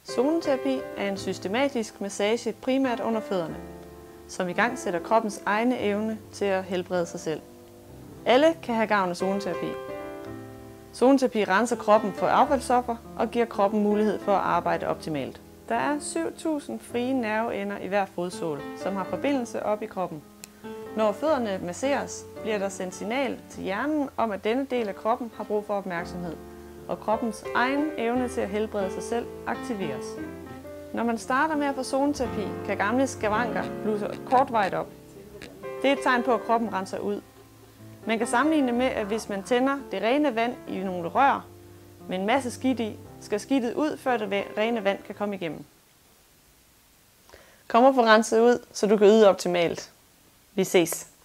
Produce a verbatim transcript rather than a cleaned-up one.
Zoneterapi er en systematisk massage primært under fødderne, som i gang sætter kroppens egne evne til at helbrede sig selv. Alle kan have gavn af zoneterapi. Zoneterapi renser kroppen for affaldsstoffer og giver kroppen mulighed for at arbejde optimalt. Der er syv tusind frie nerveender i hver fodsål, som har forbindelse op i kroppen. Når fødderne masseres, bliver der sendt signal til hjernen om, at denne del af kroppen har brug for opmærksomhed, og kroppens egen evne til at helbrede sig selv aktiveres. Når man starter med at få zoneterapi, kan gamle skavanker blusse kortvarigt op. Det er et tegn på, at kroppen renser ud. Man kan sammenligne med, at hvis man tænder det rene vand i nogle rør med en masse skidt i, skal skidtet ud, før det rene vand kan komme igennem. Kom og få renset ud, så du kan yde optimalt. Vi ses.